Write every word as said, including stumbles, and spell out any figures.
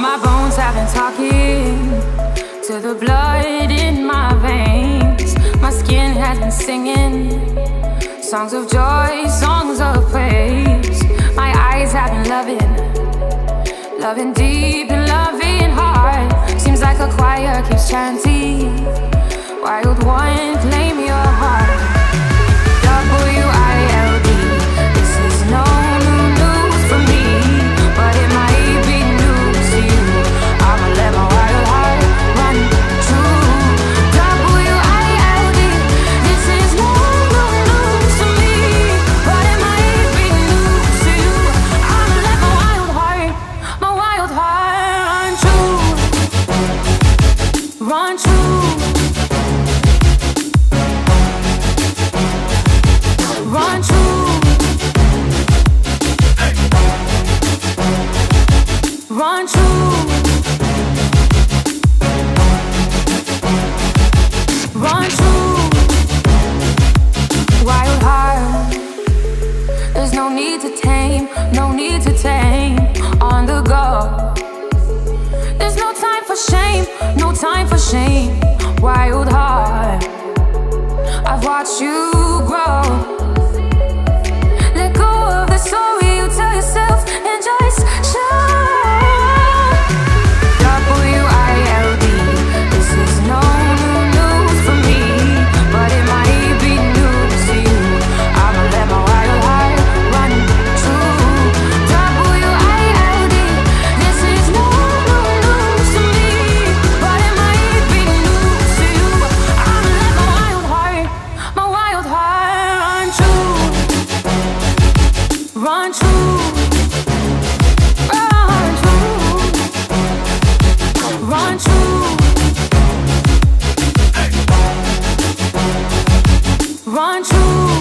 My bones have been talking to the blood in my veins. My skin has been singing songs of joy, songs of praise. My eyes have been loving, loving deep and loving hard. Seems like a choir keeps chanting, wild one, claim your heart. W I L D, this is no new news for me, but it might be news to you. I'ma let my wild heart run true. W I L D, this is no new news to me, but it might be news to you. I'ma let my wild heart, my wild heart run true, run true. Run true, run true, run true. Wild heart, there's no need to tame, no need to tame. On the go, there's no time for shame, no time for shame. Wild heart, I've watched you grow. Let go of the story you tell yourself and just shout. W I L D, this is no new news for me, but it might be news to you. I'ma let my wild heart run true. W I L D, this is no new news to me, but it might be news to you. I'ma let my wild heart, my wild heart run true. Run true, run true, run true, run true.